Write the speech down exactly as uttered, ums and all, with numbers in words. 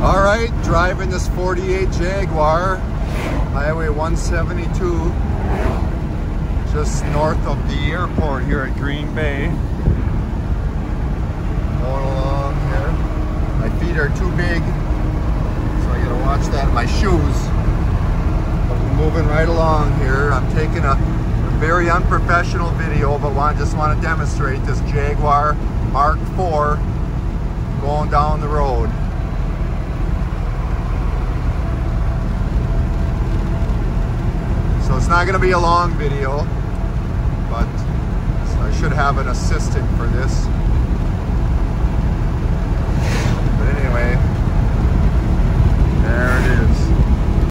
All right, driving this forty-eight Jaguar, Highway one seventy-two, just north of the airport here at Green Bay. Going along here. My feet are too big, so I gotta watch that in my shoes. But we're moving right along here. I'm taking a, a very unprofessional video, but I just want to demonstrate this Jaguar Mark four going down the road. So it's not going to be a long video, but I should have an assistant for this. But anyway, there it is.